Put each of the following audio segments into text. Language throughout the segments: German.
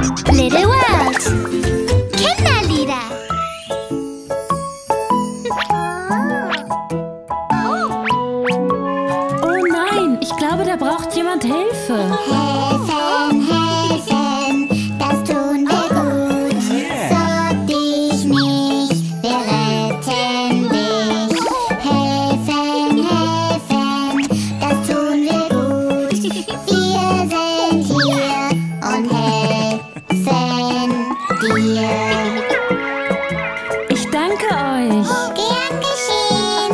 Little World. Kinderlieder. Oh nein, ich glaube, da braucht jemand Hilfe. Helfen, helfen, das tun wir gut. Sorg dich nicht, wir retten dich. Helfen, helfen, das tun wir gut. Wir sind hier und helfen dir. Ich danke euch. Gern geschehen.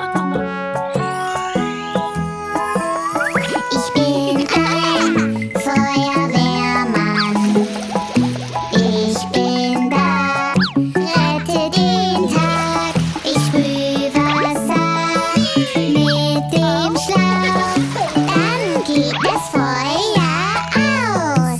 Ich bin ein Feuerwehrmann. Ich bin da, rette den Tag. Ich sprüh Wasser mit dem Schlauch. Dann geht das Feuer aus.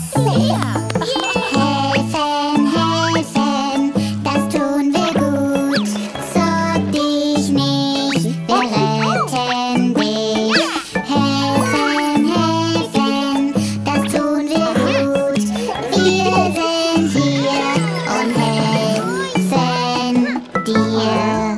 Helfen, helfen, das tun wir gut. Sorg dich nicht, wir retten dich. Helfen, helfen, das tun wir gut. Wir sind hier und helfen dir.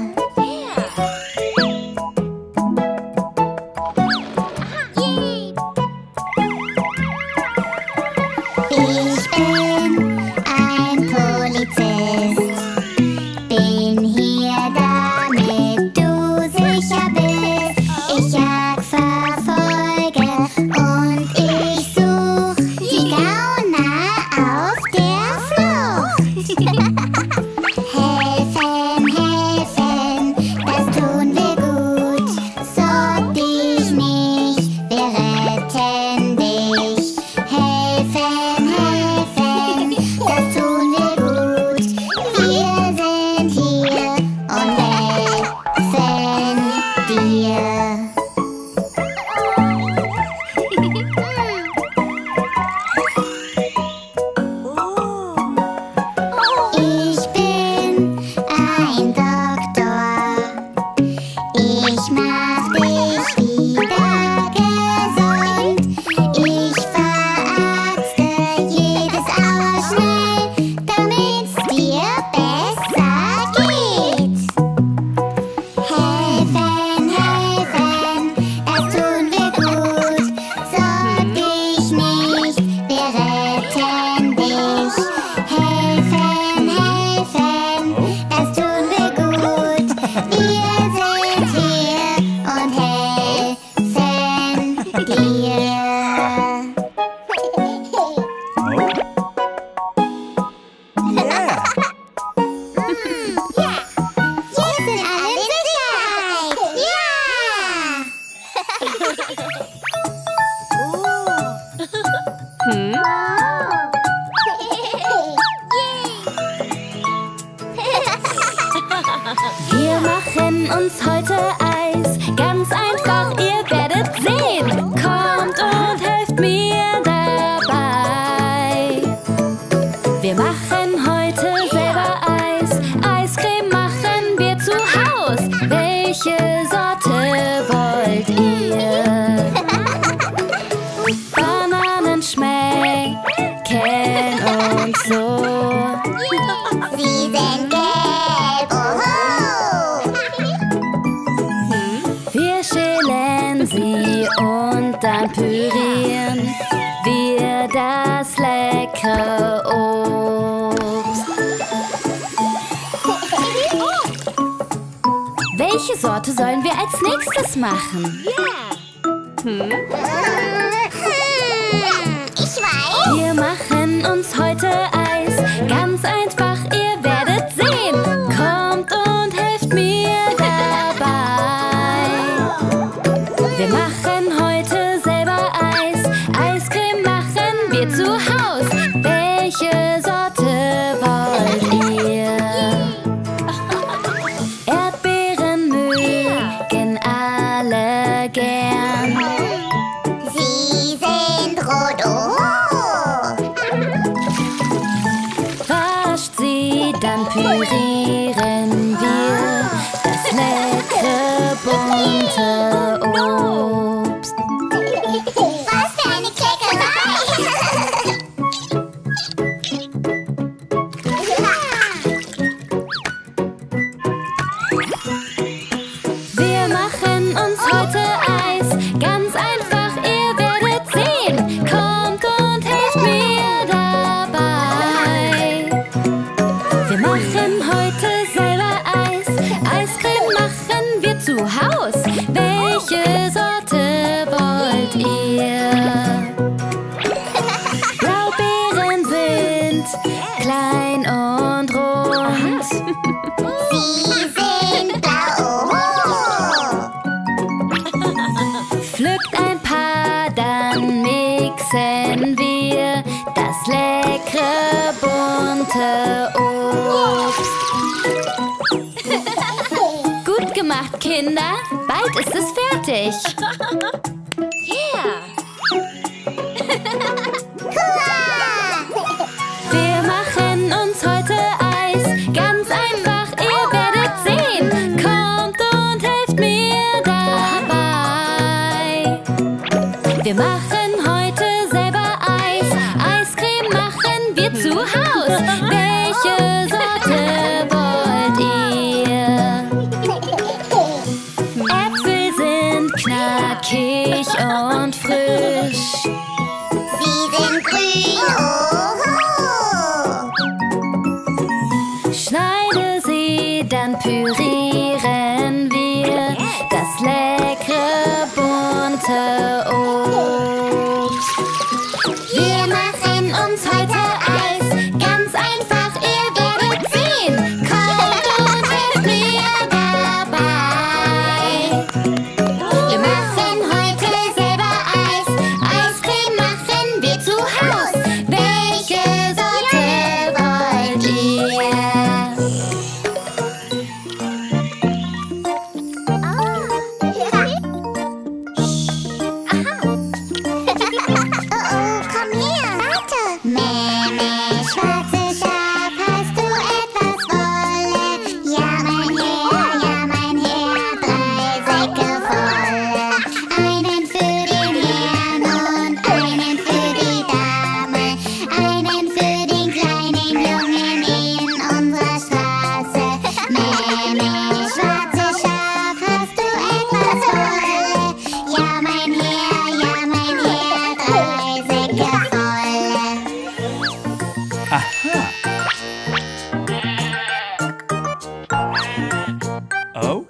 Ich bin ein Polizist, bin hier, damit du sicher bist. Ich jag, verfolge und ich such die Gauner auf der Flucht. Helfen, helfen, das tun wir gut. Sorg dich nicht, wir retten dich. Helfen, helfen, das tun wir gut. Wir sind hier und helfen dir. Ich bin ein Doktor. Ich mach dich wieder gesund. Ich verarzte jedes Auer schnell, damit's dir besser geht. Helfen, helfen, das tun wir gut. Sorg dich nicht, wir retten dich. Helfen, helfen, das tun wir gut. Wir sind hier und helfen dir. Wir sind alle in Sicherheit. Wir machen uns heute Eis. Ganz einfach, ihr werdet sehen. Kommt und helft mir dabei. Wir machen heute selber Eis. Eiscreme machen wir zu Haus. Welche Sorte wollt ihr? Bananen schmecken uns so. Sie sind gelb, oho. Wir schälen sie und dann pürieren wir das leckere Obst. Welche Sorte sollen wir als nächstes machen? Ich weiß. Wir machen uns heute Eis. Ganz einfach, ihr werdet sehen. Kommt und helft mir dabei. Wir machen heute selber Eis. Eiscreme machen wir zu Haus. Welche Sorte wollt ihr? Erdbeeren mögen alle gern. Sie sind rot, oho. Wascht sie, dann pürieren wir das leckere bunte Obst. Was für eine Kleckerei. klein und rund. Sie sind blau. Pflückt ein paar, dann mixen wir das leckere bunte Obst. Gut gemacht, Kinder. Bald ist es fertig. Wir machen uns heute Eis. Ganz einfach, ihr werdet sehen. Kommt und helft mir dabei. Wir machen heute selber Eis. Eiscreme machen wir zu Haus. Welche Sorte wollt ihr? Äpfel sind knackig und frisch. Sie sind grün. Schneide sie, dann pürieren wir das leckere bunte Obst. Wir machen uns heute Eis. Ganz einfach, ihr werdet sehen. Kommt und helft mir dabei. Wir machen heute selber Eis. Eiscreme machen wir zu Haus. Welche Sorte wollt ihr? Komm her, warte. Meme, schwarze Schaf, hast du etwas Wolle? Ja, mein Herr, 3 Säcke voll. Einen für den Herrn und einen für die Dame. Einen für den kleinen Jungen in unserer Straße. Meme, schwarze Schaf, hast du etwas Wolle? Ja, mein Herr, 3 Säcke voll. Oh?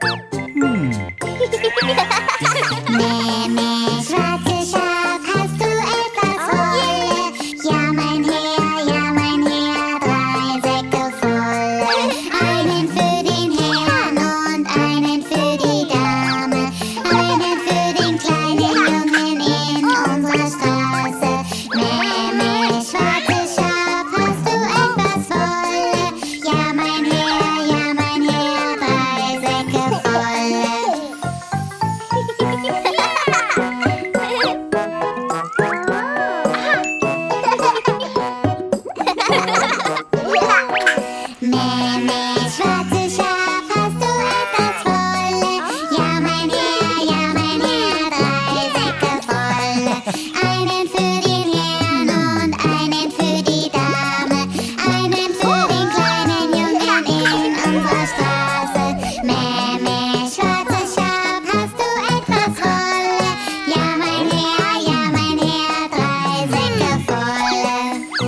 Meme, schwarze Schaf, hast du etwas Wolle? Ja, mein Herr, 3 Säcke voll. Einen für den Herrn und einen für die Dame. Einen für den kleinen Jungen in unserer Straße. Meme, schwarze Schaf, hast du etwas Wolle? Ja, mein Herr, 3 Säcke voll. Meme, schwarze Schaf, hast du etwas Wolle? Ja, mein Herr, 3 Säcke voll. Einen für den Herrn und einen für die Dame. Einen für den kleinen Jungen in unserer Straße. Meme, schwarze Schaf, hast du etwas Wolle? Ja, mein Herr, 3 Säcke voll.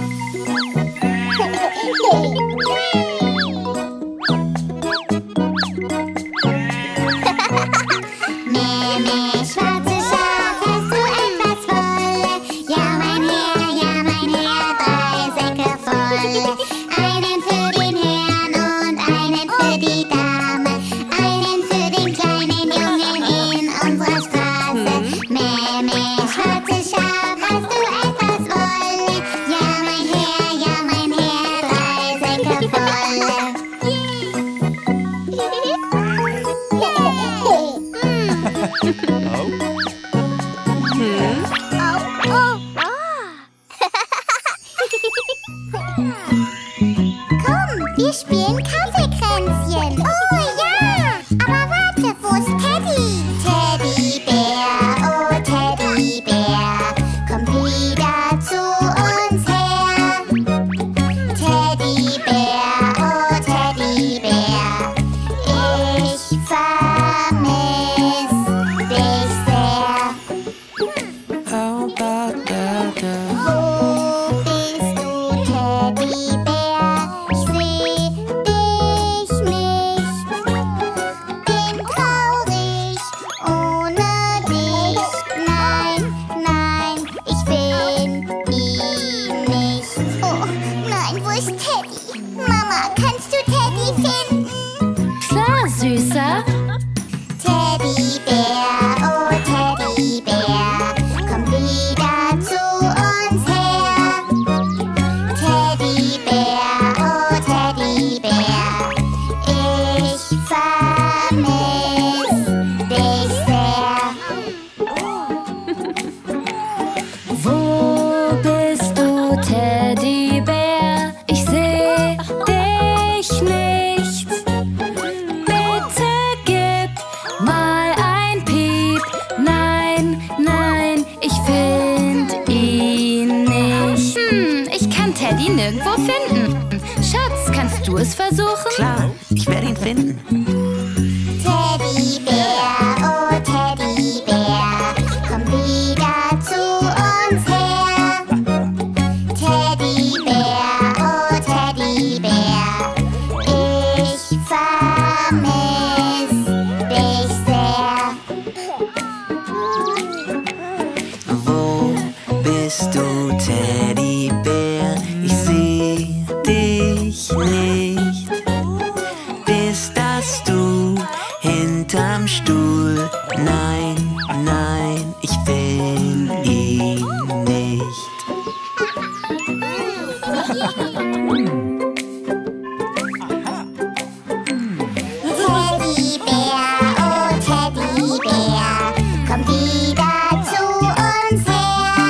Meme, schwarze Schaf, hast du etwas Wolle? Ja, mein Herr, 3 Säcke voll. Einen für den Herrn und einen für die Dame. Einen für den kleinen Jungen in unserer Straße. Meme, schwarze Schaf, hast du etwas Wolle? Ja, mein Herr, 3 Säcke voll. Komm, wir spielen Kaffeekränzchen. Oh ja! Aber warte, wo ist Teddy? Teddybär, oh Teddybär, komm wieder zu uns her. Teddybär, oh Teddybär, ich vermiss dich sehr. How about that? Wo bist du, Teddybär? Ich seh dich Mama, kannst du Teddy finden? Klar, Süßer. Teddybär, oh Teddybär, komm wieder zu uns her. Teddybär, oh Teddybär, ich vermiss dich sehr. Wo bist du, Teddybär? Ich seh dich nicht. Bitte gib mal ein Piep. Nein, nein, ich find ihn nicht. Ich kann Teddy nirgendwo finden. Schatz, kannst du es versuchen? Klar, ich werde ihn finden. Teddybär, oh Teddybär, komm wieder zu uns her. Teddybär, oh Teddybär, ich vermiss dich sehr. Wo bist du, Teddybär? Ich seh dich nicht. Bist das du hinterm Stuhl? Nein, nein, ich find ihn nicht. Teddybär, oh Teddybär, komm wieder zu uns her.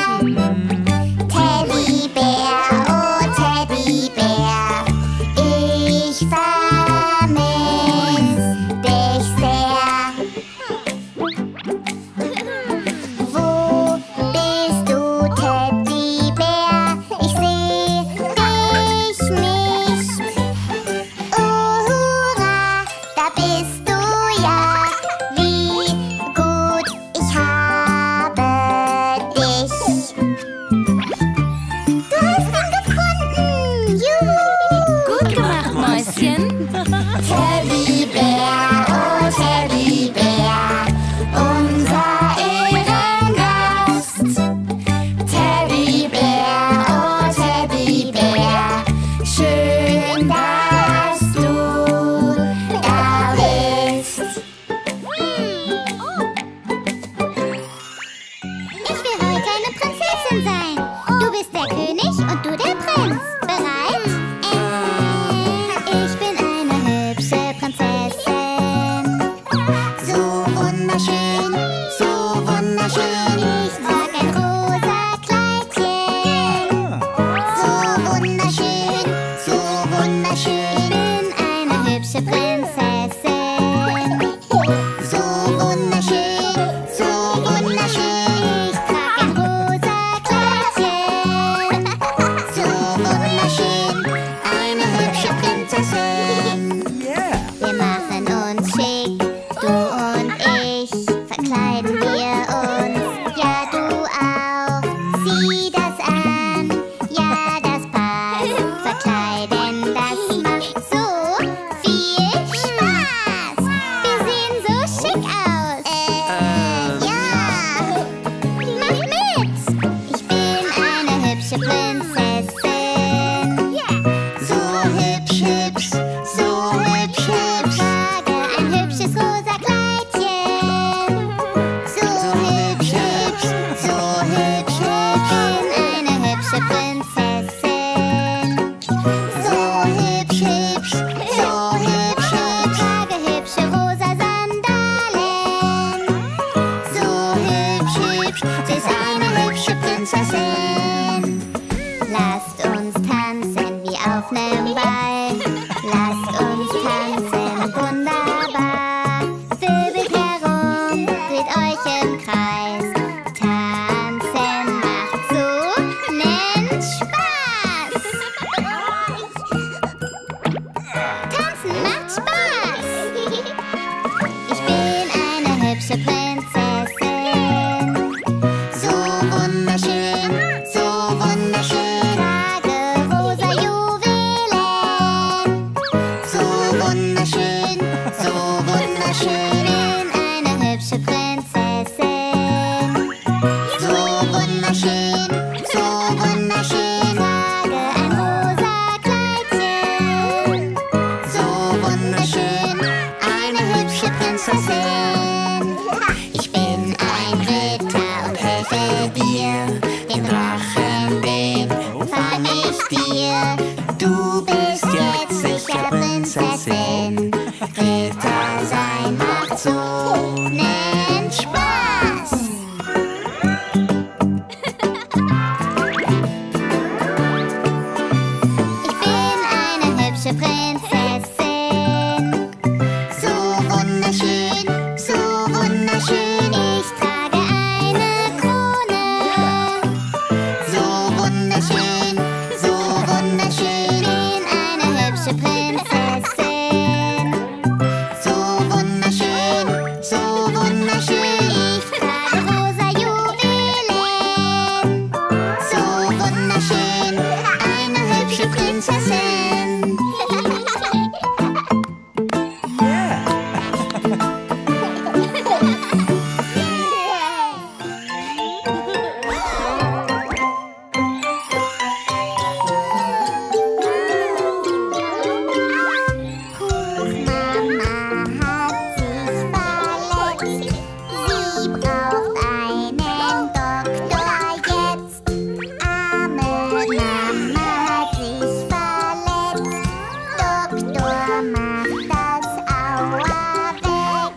Teddybär, oh Teddybär, ich vermiss dich sehr. Wo bist du, Teddybär? Ich seh dich nicht. Oh hurra, da bist du ja. Wie gut, ich habe dich. Du hast ihn gefunden. Juhu. Gut gemacht, Mäuschen. Teddybär, oh Teddybär, unser Ehrengast. Teddybär, oh Teddybär, schön, dass du da bist. Ich will heute eine Prinzessin sein. Du bist der König und du der Prinz. Bereit? Ich bin eine hübsche Prinzessin. So wunderschön, so wunderschön. Ich trag ein rosa Kleidchen. So wunderschön, so wunderschön. Bin eine hübsche Prinzessin. So wunderschön, so wunderschön. Ich trag ein rosa Kleidchen. So wunderschön, eine hübsche Prinzessin. Wir machen uns schick, du und ich, verkleiden wir uns, ja du auch. Sieh das an, ja das passt, verkleiden, das macht so viel Spaß. Wir sehen so schick aus. Ja, mach mit. Ich bin eine hübsche Prinzessin. So hübsch, hübsch, so hübsch, hübsch. Trage ein hübsches rosa Kleidchen. So hübsch, hübsch, so hübsch, hübsch. Bin eine hübsche Prinzessin. So hübsch, hübsch, so hübsch, hübsch. Trage hübsche rosa Sandalen. So hübsch, hübsch, sie ist eine hübsche Prinzessin. Lasst uns tanzen wie auf nem Ball. Lasst uns tanzen wunderbar. Wirbelt herum, dreht euch im Kreis. Tanzen macht so nen Spaß. Tanzen macht Spaß. Ich bin eine hübsche Prinzessin. So wunderschön, so wunderschön. Trage rosa Juwelen. dir. Du bist jetzt sicher Prinzessin. Ritter sein macht so nen Spaß. Ich bin eine hübsche Prinzessin. So wunderschön, so wunderschön. Ich trage eine Krone. So wunderschön, so wunderschön. Bin eine hübsche Prinzessin. So wunderschön, so wunderschön. Ich trage rosa Juwelen. So wunderschön, eine hübsche Prinzessin. Mama hat sich verletzt. Sie braucht einen Doktor jetzt. Arme Mama hat sich verletzt. Doktor, mach das Aua weg.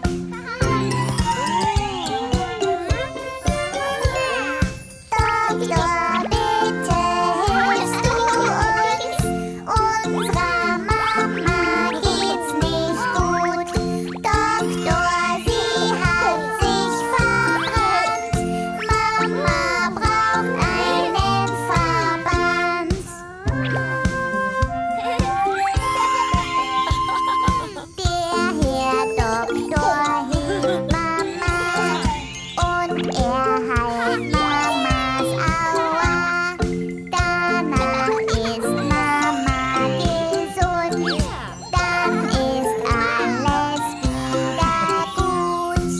Doktor, bitte hilfst du uns? Unserer Mama geht's nicht gut. Doktor, sie hat sich verbrannt. Mama braucht einen Verband. Der Herr Doktor hilft Mama und er heilt Mamas Aua. Danach ist Mama gesund, dann ist alles wieder gut.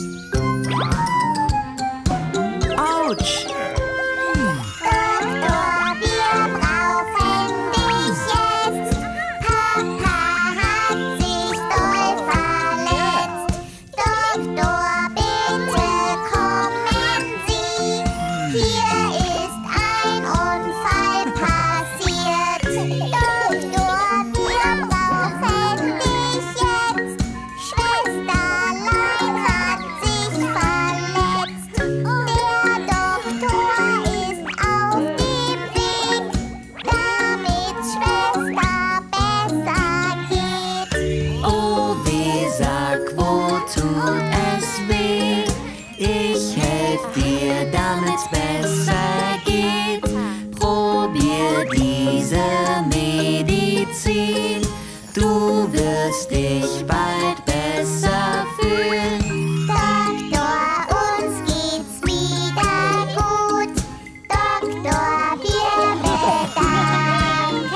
Autsch! Doktor, wir brauchen dich jetzt. Papa hat sich doll verletzt. Doktor, bitte kommen Sie. Hier ist ein Unfall passiert. Doktor, wir brauchen dich jetzt. Schwesterlein hat sich verletzt. Der Doktor ist auf dem Weg, damit Schwester besser geht. Oh, weh, sag, wo tut es weh? Ich helf dir, damit's besser geht. Probier diese Medizin. Du wirst dich bald besser fühlen. Doktor, uns geht's wieder gut. Doktor, wir bedanken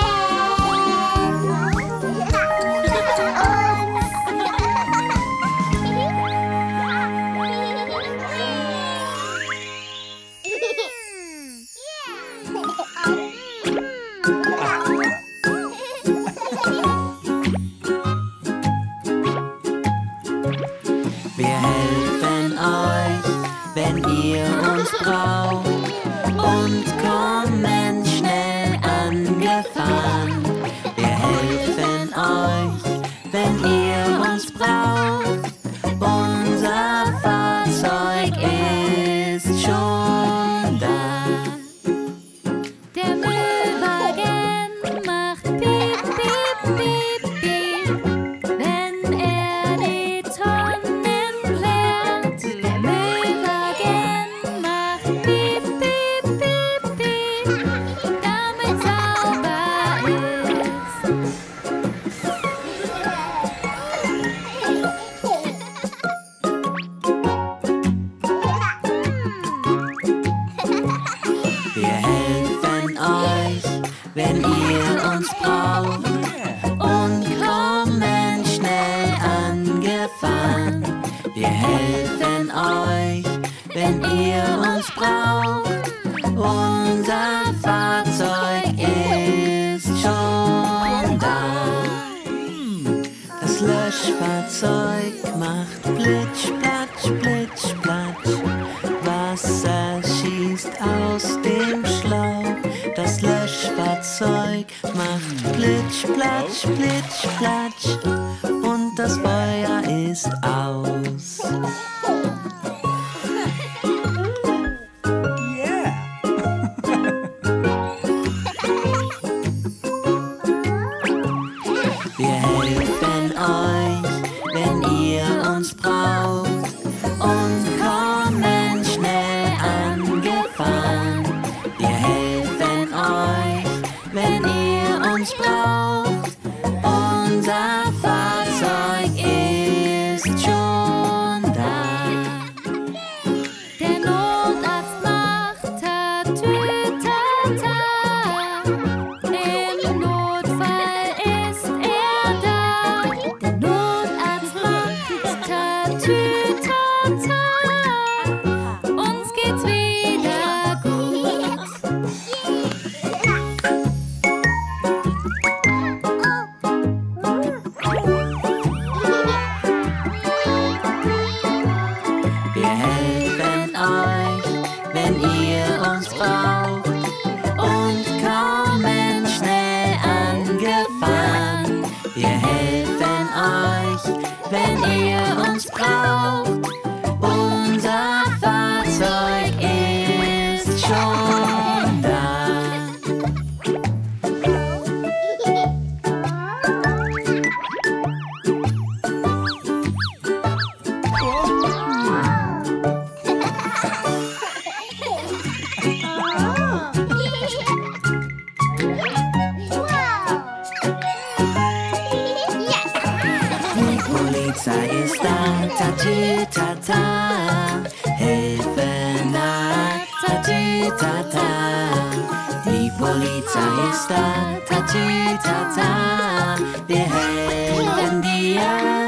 Wir helfen euch, wenn ihr uns braucht, und kommen schnell angefahren. Wir helfen euch, wenn ihr uns braucht. Unser Fahrzeug ist schon da. Der Müllwagen macht piep, piep, piep, piep, wenn er die Tonnen leert. Der Müllwagen macht piep, piep, piep, piep, damit sauber ist. Wir helfen euch, wenn ihr uns braucht, und kommen schnell angefahren. Wir helfen euch, wenn ihr uns braucht. Unser Fahrzeug ist schon da. Das Löschfahrzeug macht Plitsch, Platsch, Plitsch, Platsch. Wasser schießt aus dem Schlauch. Das Löschfahrzeug macht Plitsch, platsch, plitsch, platsch. Und das Feuer ist aus. Wir helfen euch, wenn ihr uns braucht, und kommen schnell angefahren. Wir helfen euch, wenn ihr uns braucht. Unser Fahrzeug ist schon da. Der Notarzt macht Tatütata. Im Notfall ist er da. Der Notarzt macht Tatütata. Uns geht's wieder gut. Wir helfen euch, wenn ihr uns braucht, und kommen schnell angefahren. Wir helfen euch, wenn ihr uns braucht. Unser Fahrzeug ist schon da. Die Polizei ist da, Tatütata. Helfen nah, Tatütata. Die Polizei ist da, Tatütata. Wir helfen dir,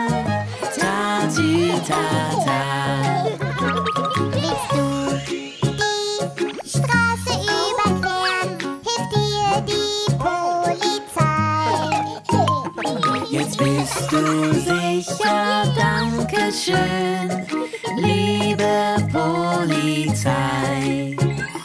Tatütata. Willst du die Straße überqueren? Hilft dir die Polizei. Jetzt bist du sicher, Dankeschön, liebe Polizei.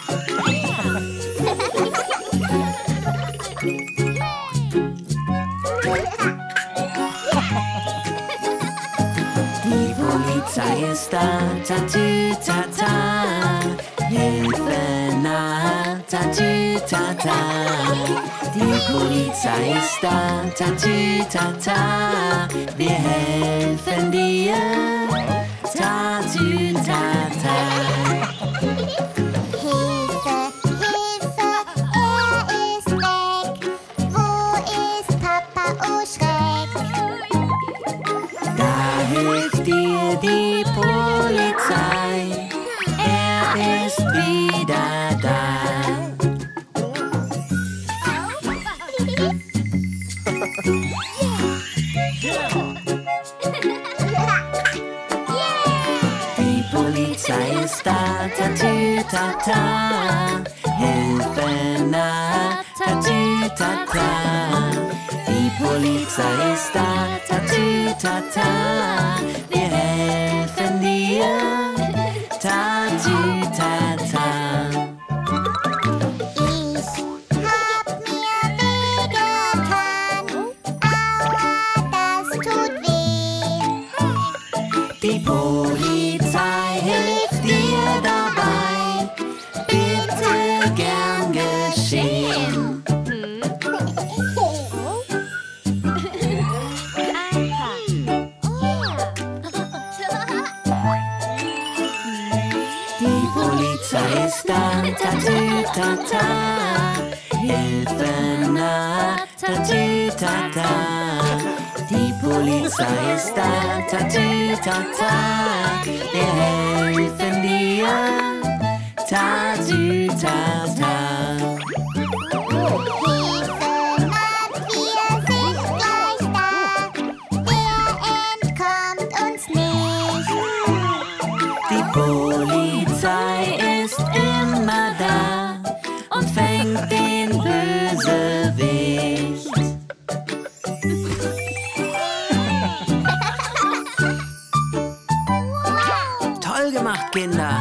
Die Polizei ist da, Tatütata. Hilfe nah, Tatütata. Die Polizei ist da, Tatütata. Wir helfen dir, Tatütata. Hilfe, Hilfe, er ist weg. Wo ist Papa, oh Schreck? Da hilft dir die Polizei. Er ist wieder da. Die Polizei ist da, Tatütata. Hilfe nah, Tatütata. Die Polizei ist da, Tatütata. Wir helfen dir, Tatütata. Ich hab mir wehgetan. Aua, das tut weh. Die Polizei hilft dir dabei. Bitte gern geschehen. Die Polizei ist da, Tatütata. Hilfe nah, Tatütata. Die Polizei ist da, Tatütata. Wir helfen dir, Tatütata. Hilfe, Mann, wir sind gleich da. Er entkommt uns nicht. Die Polizei ist immer da und fängt den Bösewicht. Toll gemacht, Kinder!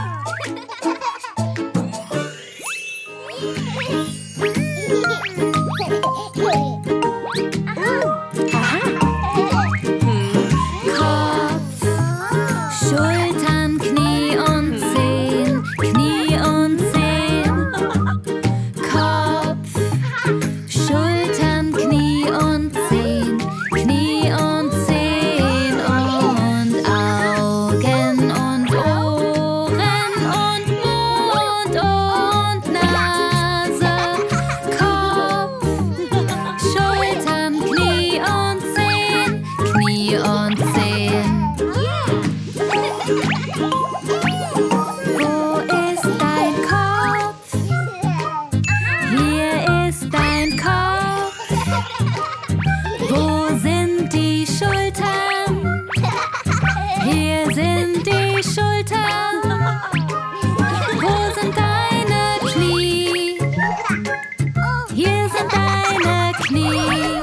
Wo sind die Schultern? Hier sind die Schultern. Wo sind deine Knie? Hier sind deine Knie.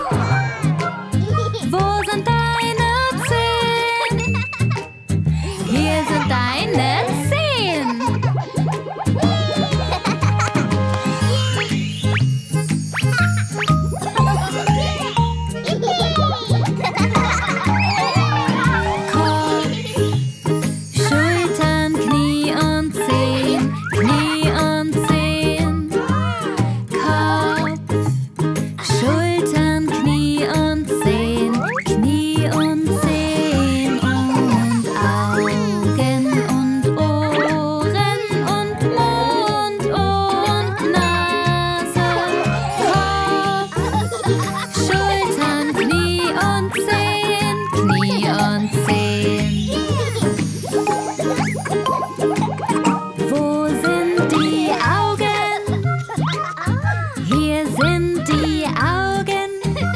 Wo sind deine Zehen? Hier sind deine Zehen. Kopf, Schultern, Knie und Zehen, Knie und Zehen. Kopf, Schultern, Knie und Zehen, Knie und Zehen. Und Augen und Ohren und Mund und Nase. Kopf, Schultern, Knie und Zehen, Knie und Zehen. Wo sind die Augen? Hier sind die Augen.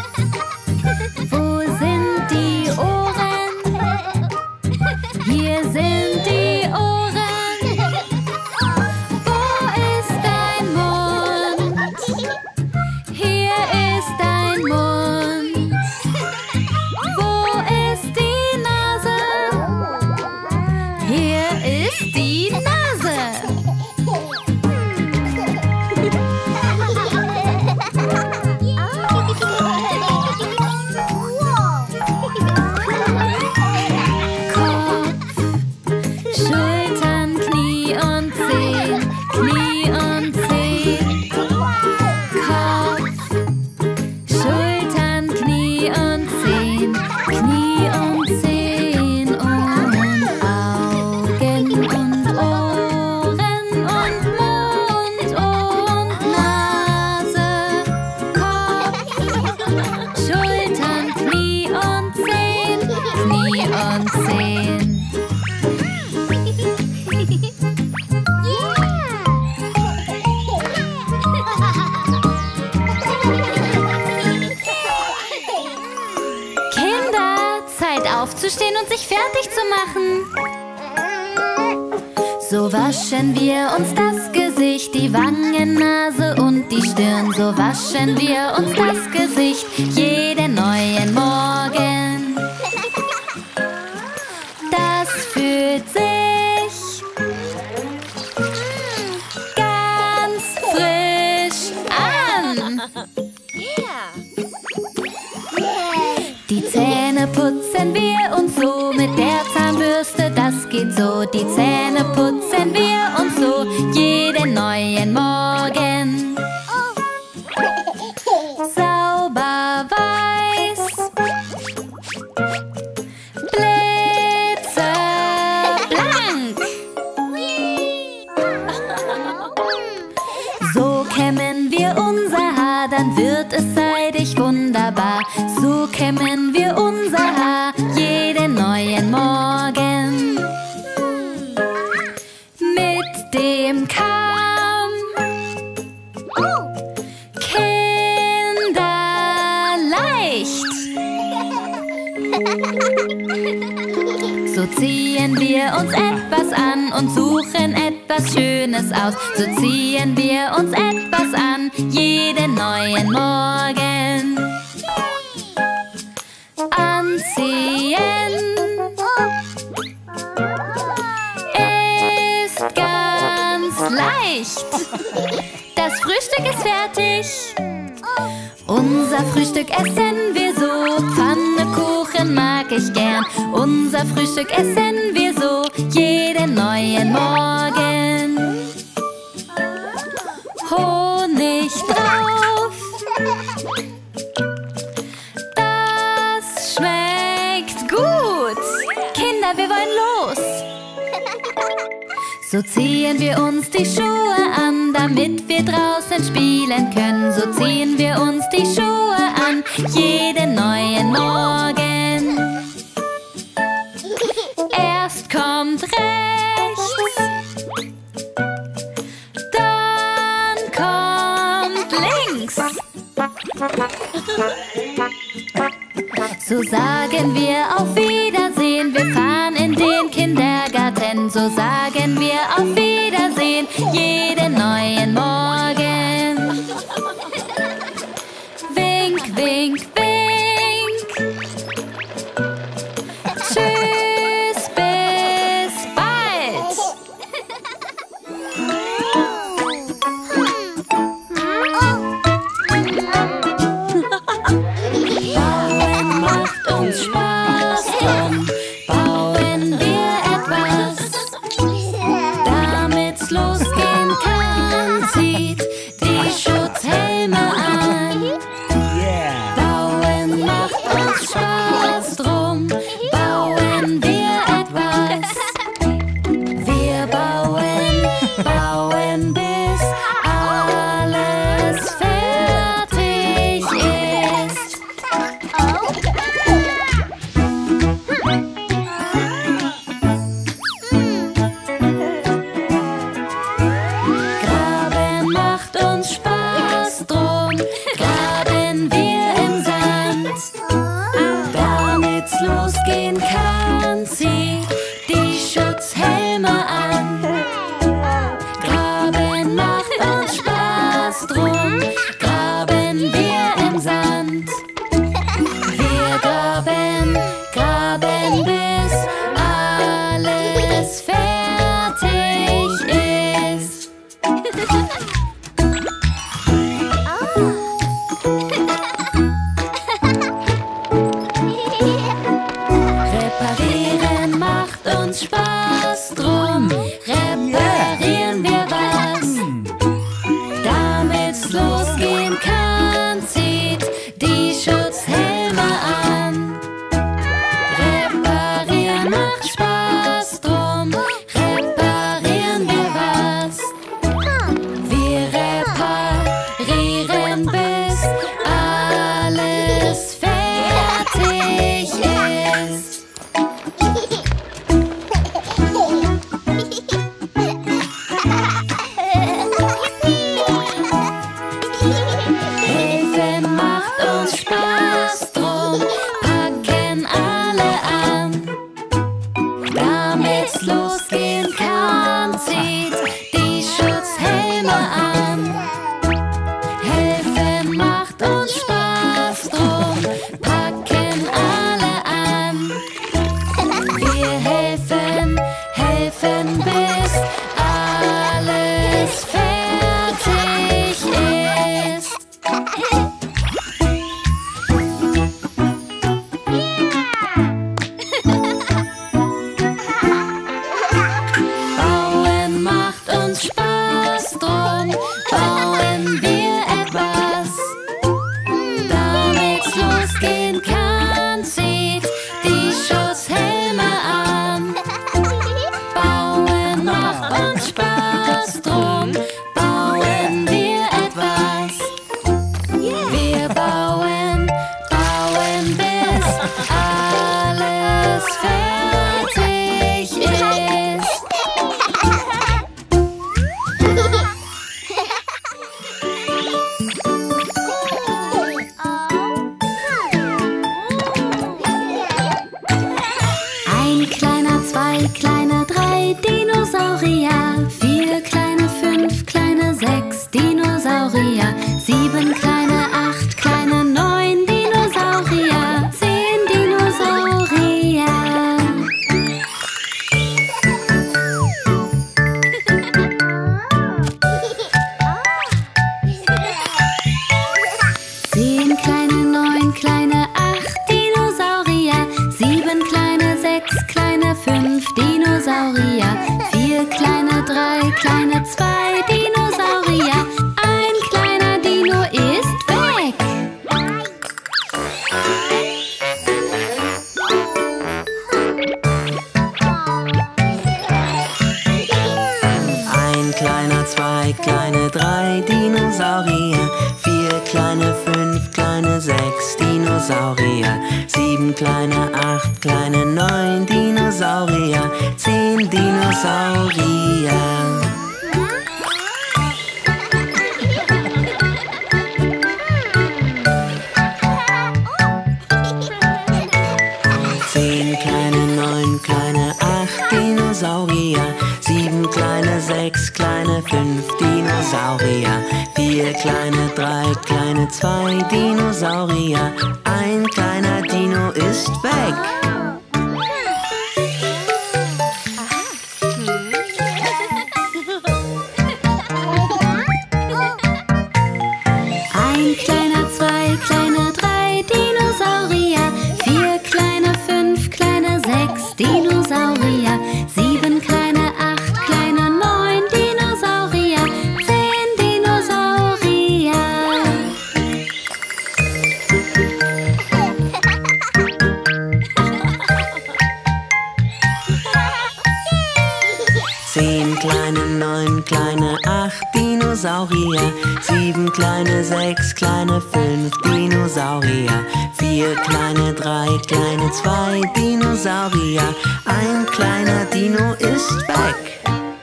Wo sind die Ohren? Hier sind die Ohren. Wo ist dein Mund? Hier ist dein Mund. Wo ist die Nase? Hier ist die Nase. Kopf, Schultern, Knie und Zehen, Knie und Zehen. Kopf, Schultern, Knie und Zehen, Knie und Zehen. Und Augen und Ohren und Mund und Nase. Kopf, Schultern, Knie und Zehen, Knie und Zehen. Kinder, Zeit aufzustehen und sich fertig zu machen. So waschen wir uns das Gesicht, die Wangen, Nase und die Stirn. So waschen wir uns das Gesicht jeden neuen Morgen. Das fühlt sich ganz frisch an. Die Zähne putzen wir uns so mit der Zahnbürste, das geht so. Die Zähne putzen wir uns so jeden neuen Morgen. Sauber weiß, blitzeblank. So kämmen wir unser Haar, dann wird es seidig wunderbar. So kämmen wir unser Haar jeden neuen Morgen. Mit dem Kamm, kinderleicht. So ziehen wir uns etwas an und suchen etwas Schönes aus. So ziehen wir uns etwas an jeden neuen Morgen. Anziehen ist ganz leicht. Das Frühstück ist fertig. Unser Frühstück essen wir so. Pfannekuchen mag ich gern. Unser Frühstück essen wir so jeden neuen Morgen. Honig drauf. Das schmeckt gut. Kinder, wir wollen los. So ziehen wir uns die Schuhe an, damit wir draußen spielen können. So ziehen wir uns die Schuhe an, jeden neuen Morgen. Erst kommt rechts, dann kommt links. So sagen wir auf Wiedersehen, wir fahren in den Kindergarten. So sagen wir auf Wiedersehen, jeden neuen Morgen. Wink, wink, wink. Tschüss, bis bald. Bauen macht uns Spaß, drum bauen wir etwas. Damit's losgehen kann, zieht die Schutzhelme an. Bauen macht uns Spaß, drum bauen wir etwas. Wir bauen, bauen, bis alles fertig ist. Graben macht uns Spaß, drum graben wir im Sand. Damit's losgehen kann, zieht die Schutzhelme an. Graben macht uns Spaß, drum graben wir im Sand. Wir graben, graben, bis alles fertig ist. Reparieren macht uns Spaß, drum reparieren wir was. Damit's losgehen kann, zieht die Schutzhelme an. Reparieren macht Spaß, drum reparieren wir was. Wir reparieren, bis alles fertig ist. Helfen macht uns Spaß, drum packen alle an. Damit's losgehen kann, zieht die Schutzhelme an. Helfen macht uns Spaß, drum packen alle an. Wir helfen, helfen, bis alles fertig ist. Bauen macht uns Spaß, drum bauen wir etwas. Damit's losgehen kann, zieht die Schutzhelme an. Bauen macht uns Spaß, drum bauen wir etwas. Wir bauen, bauen, bis alles fertig ist. Ein kleiner, zwei kleine, drei Dinosaurier. 4 kleine, 5 kleine, 6 Dinosaurier. 7 kleine, 8 kleine, 9 Dinosaurier. 10 Dinosaurier. Zehn kleine, 9 kleine, 8 Dinosaurier. 7 kleine, 6 kleine, 5 Dinosaurier. 4 kleine, 3 kleine, 2 Dinosaurier. Ein kleiner Dino ist weg. Ein kleiner, zwei kleine, 3 Dinosaurier. 4 kleine, 5 kleine, 6 Dinosaurier. 7 kleine, 8 kleine, 9 Dinosaurier. 10 Dinosaurier. 4 kleine, 3 kleine, 2 Dinosaurier. Ein kleiner Dino ist weg. Ein kleiner, 2 kleine, 3 Dinosaurier. 4 kleine, 5 kleine, 6 Dinosaurier. 7 kleine, 8 kleine, 9 Dinosaurier. 10 Dinosaurier. 10 kleine, 9 kleine, 8 Dinosaurier. 7 kleine, 6 kleine, 5 Dinosaurier. 4 kleine, 3 kleine, 2 Dinosaurier. Ein kleiner Dino ist weg.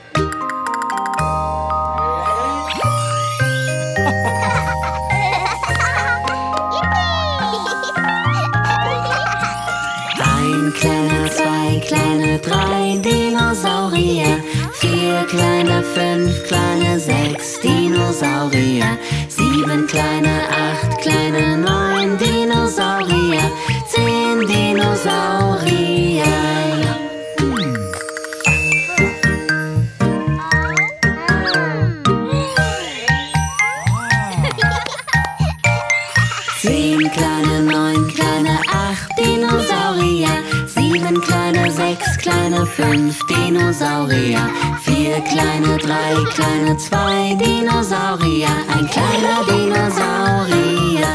Ein kleiner, 2 kleine, 3 Dinosaurier. 4 kleine, 5 kleine, 6 Dinosaurier. 7 kleine, 8 kleine, 9 Dinosaurier. 10 Dinosaurier. Zehn kleine, 9 kleine, 8 Dinosaurier. 7 kleine, 6 kleine, 5 Dinosaurier. 4 kleine, 3 kleine, 2 Dinosaurier. Ein kleiner Dinosaurier.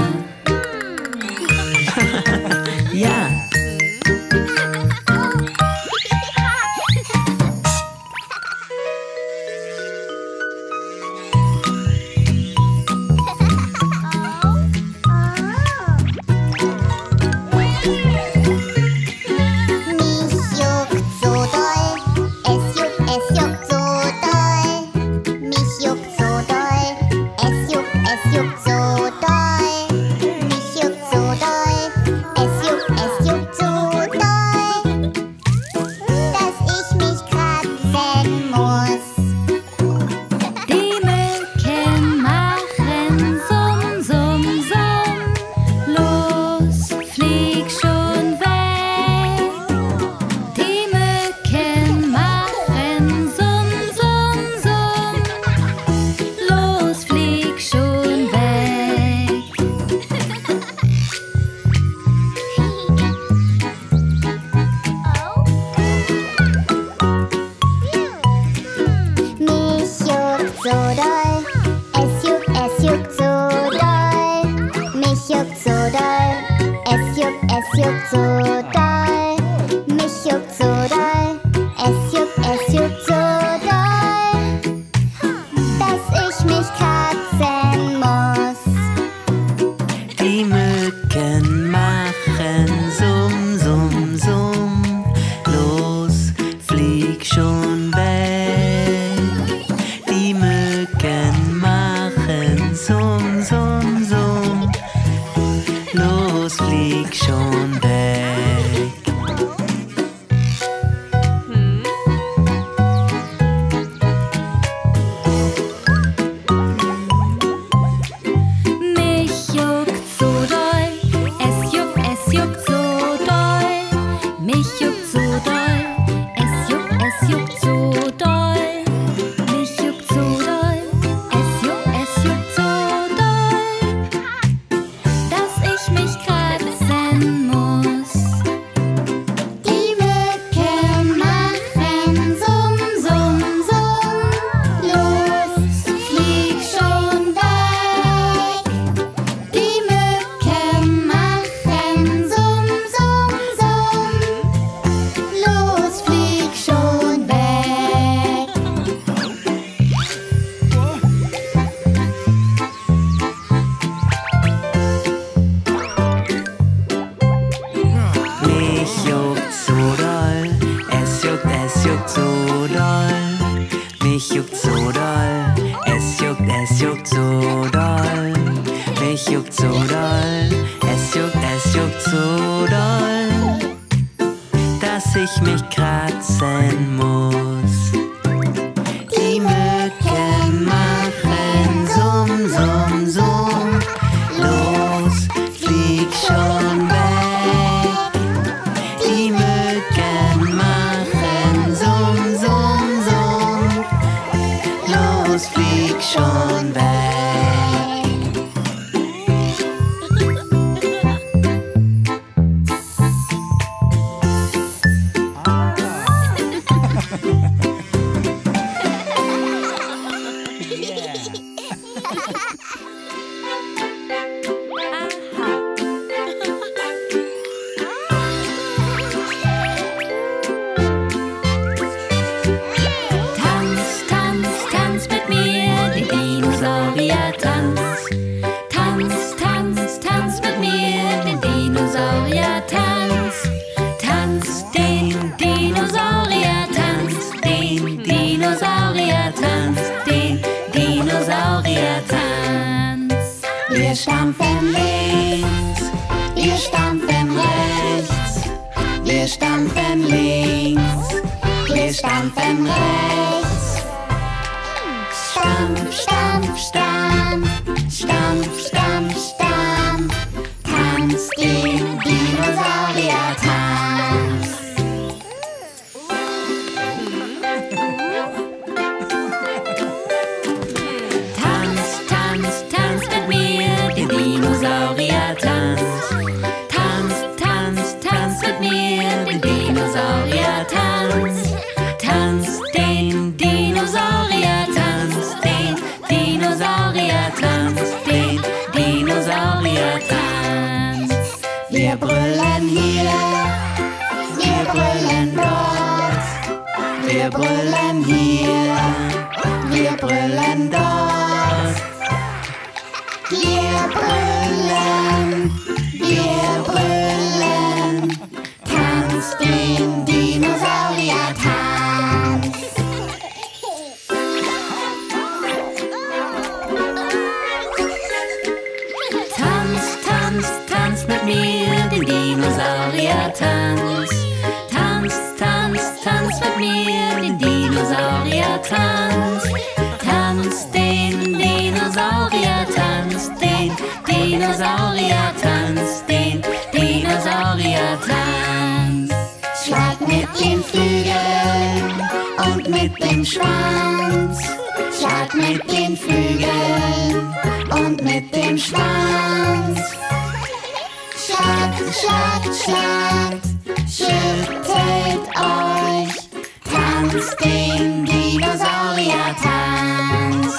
Ja. Mich juckt so doll, es juckt so doll. Mich juckt so doll, es juckt so doll, dass ich mich kratzen muss. Die Mücken machen Summ, Summ, Summ. Los, flieg schon weg. Die Mücken machen Summ, Summ, Summ. Los, flieg schon weg. Mich juckt so doll, es juckt so doll. Mich juckt so doll, es juckt so doll. Mich juckt so doll, es juckt so doll, dass ich mich kratzen muss. Die Mücken machen Summ, Summ, Summ. Los, flieg schon weg. Die Mücken machen Summ, Summ, Summ. Los, flieg schon weg. Mich juckt so doll, es juckt so doll. Mich juckt so doll, es juckt so doll. Mich juckt so doll, es juckt so doll, dass ich mich kratzen muss. Die Mücken machen Summ, Summ, Summ. Los, flieg schon weg. Die Mücken machen Summ, Summ, Summ. Los, flieg schon weg. Mich juckt so doll, es juckt so doll. Mich juckt so doll, es juckt so doll. Mich juckt so doll, es juckt so doll, dass ich mich kratzen muss. Die Mücken machen Summ, stampfen links, wir stampfen rechts. Stampf, stampf, stampf, stampf, stampf, stampf, tanz den Dinosaurier-Tanz. Tanz, tanz, tanz mit mir den Dinosaurier-Tanz. Tanz, tanz, tanz mit mir den Dinosaurier-Tanz. Tanz den Dinosaurier-Tanz, den Dinosaurier-Tanz, den Dinosaurier-Tanz. Wir brüllen hier, wir brüllen dort, wir brüllen hier, wir brüllen dort. Wir brüllen, tanz den Dinosaurier-Tanz. Tanz, tanz, tanz mit mir den Dinosaurier-Tanz. Tanz, tanz, tanz mit mir den Dinosaurier-Tanz. Tanz den Dinosaurier-Tanz, den Dinosaurier-Tanz, den Dinosaurier-Tanz. Schlag mit den Flügeln und mit dem Schwanz. Schlag mit den Flügeln und mit dem Schwanz. Schlag, schlag, schlag, schüttelt euch, tanzt den Dinosaurier-Tanz.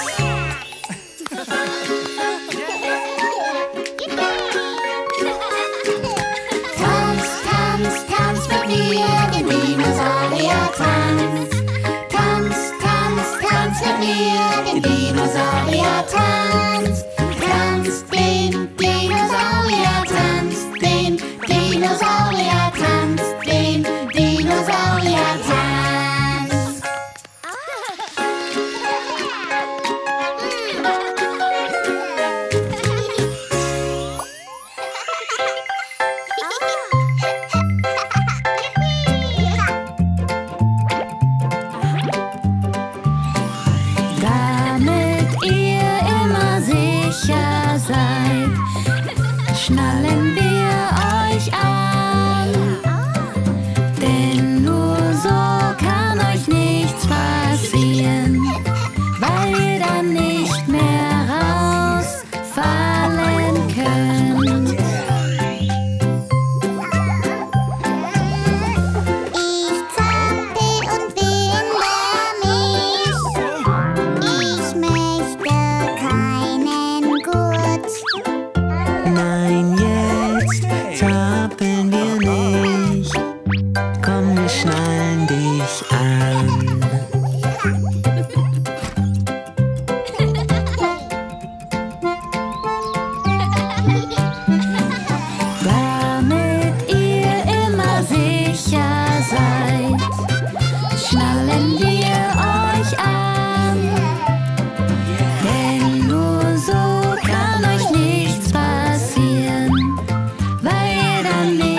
Tanz, tanz, tanz mit mir den Dinosaurier-Tanz. Tanz, tanz, tanz mit mir den Dinosaurier-Tanz. Tanz den Dinosaurier-Tanz, den Dinosaurier-Tanz, den Dinosaurier-Tanz. Damit ihr immer sicher seid, schnallen wir euch an. Denn nur so kann euch nichts passieren, weil ihr dann nicht mehr rausfallen könnt. Ich zappel und winde mich. Ich möchte keinen Gurt. Nein, jetzt zappeln wir nicht. Komm, wir schnallen dich an. Damit ihr immer sicher seid, schnallen wir euch an. Denn nur so kann euch nichts passieren, weil ihr dann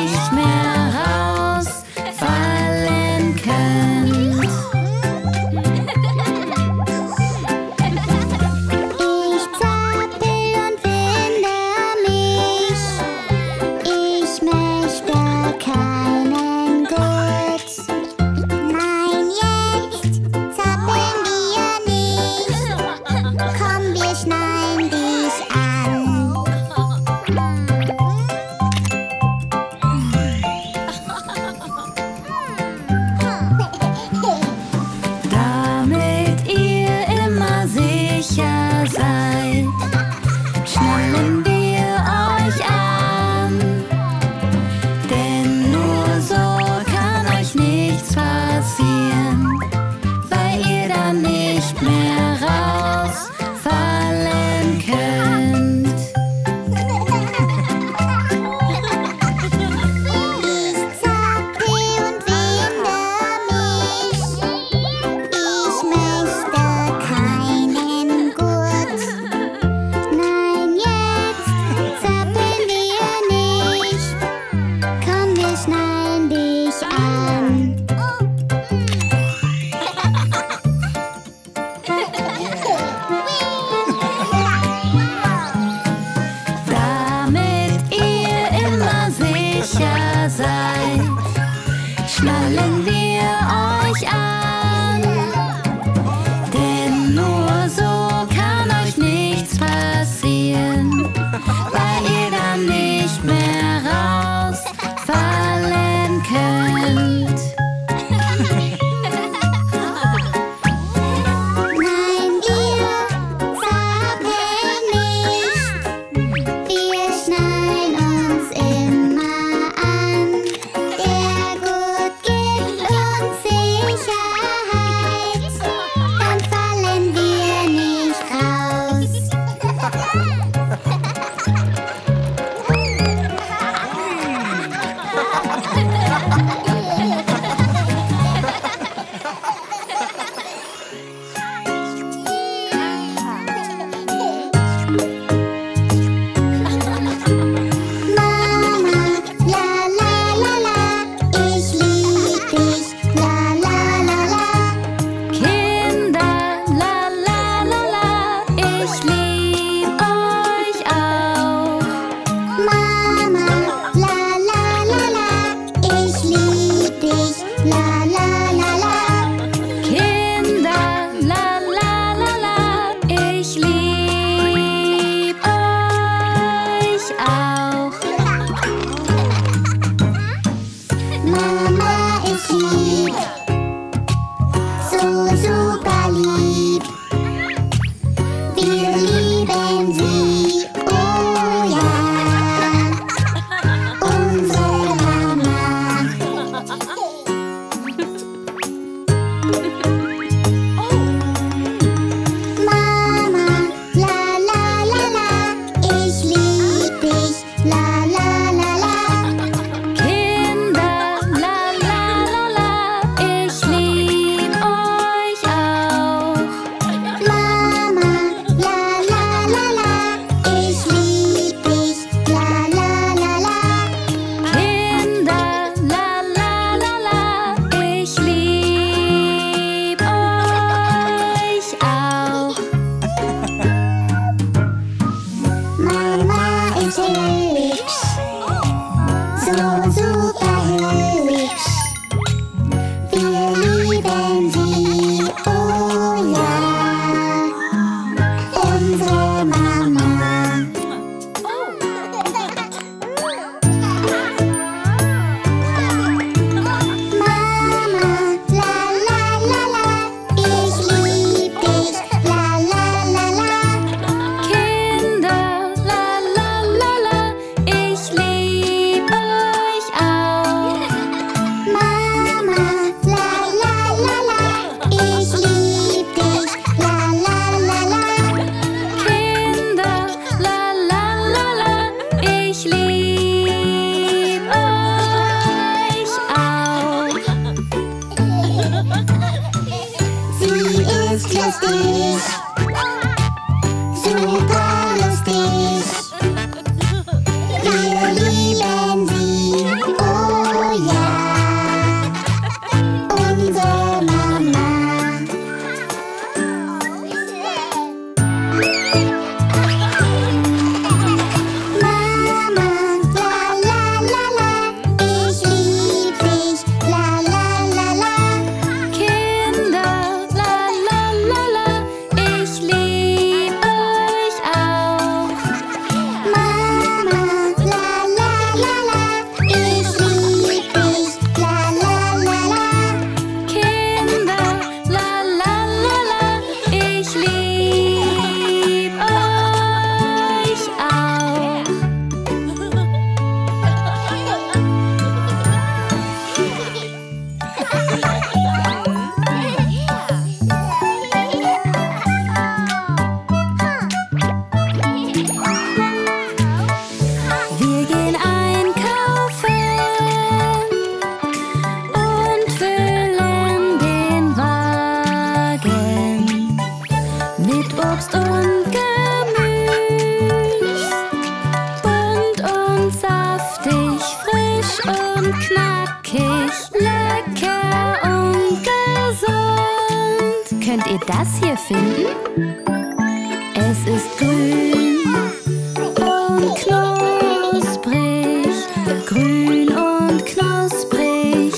und knackig, lecker und gesund. Könnt ihr das hier finden? Es ist grün und knusprig, grün und knusprig.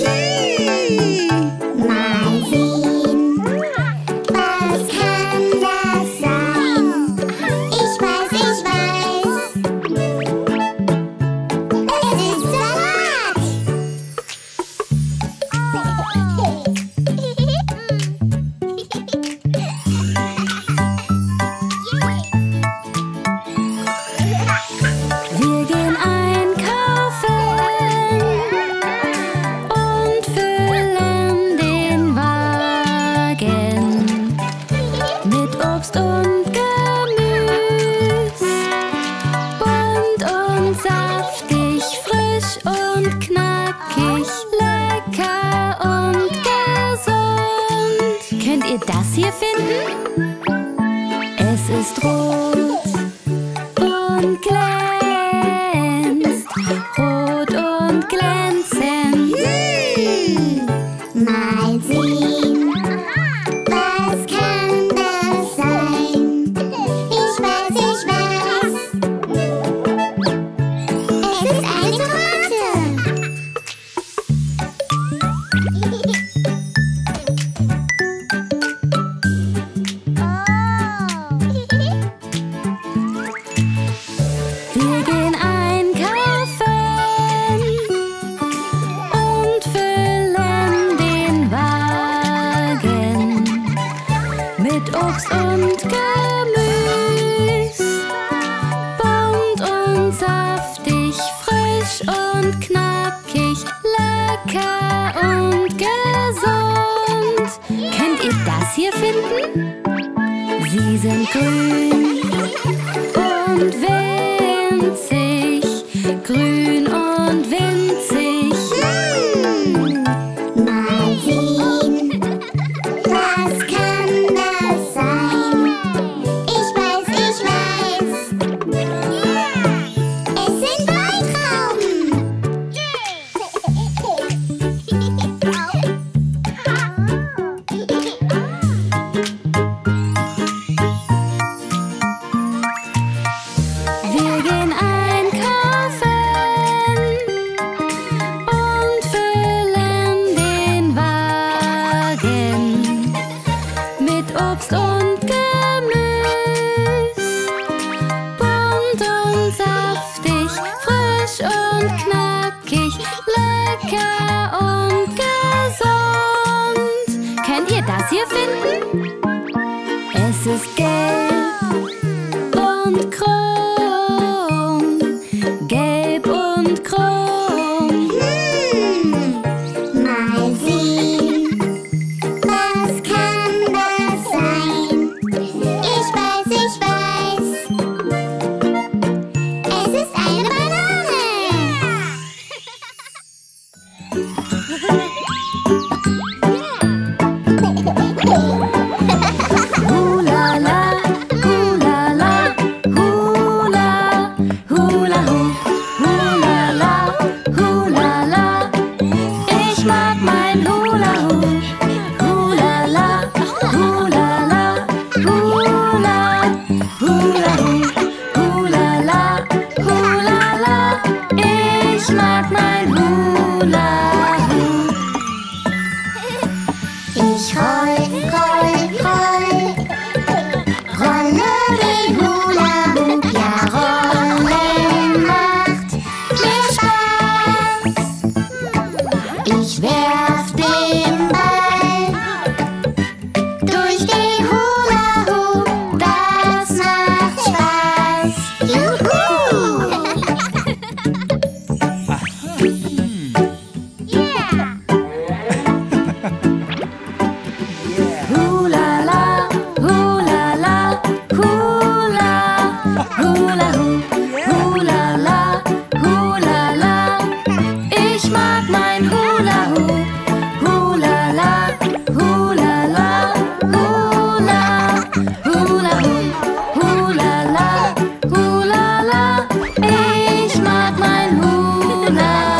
Mal sehen, was kann das sein? Ich weiß, es ist Salat! Wir gehen einkaufen und füllen den Wagen mit Obst und Gemüse, bunt und saftig, frisch und knackig, lecker und gesund. Könnt ihr das hier finden? Es ist rot und glänzt, rot und glänzend. Mal sehen, was kann das sein? Ich weiß, es ist eine Tomate! Wir gehen einkaufen und füllen den Wagen mit Obst und Gemüse, bunt und saftig, frisch und knackig, lecker und gesund. Könnt ihr das hier finden? Sie sind grün und winzig, grün und winzig. Mal sehen, was kann das sein? Ich weiß, es sind Weintrauben! Wir gehen einkaufen und füllen den Wagen mit Obst und Gemüse, bunt und saftig, frisch und knackig, lecker und gesund. Könnt ihr das hier finden? Es ist gelb und krumm, gelb und krumm. Mal sehen, was kann das sein? Ich weiß, es ist eine Banane! Hulala, hulala, hula, hula hu, hulala, hulala. Ich mag mein Hula hu, hulala, hulala, hula, hula hu, hulala, hulala. Ich mag mein Hula hu. Ich roll, roll, roll, rolle den Hula Hoop, ja rollen macht mir Spaß. Ich werf den Ball durch den Hula Hoop, das macht Spaß. Juhu! Hulala, hulala, hula, hula hu, hulala, hulala. Ich mag mein Hula hu, hulala, hulala, hula, hula hu, hulala, hulala. Ich mag mein Hula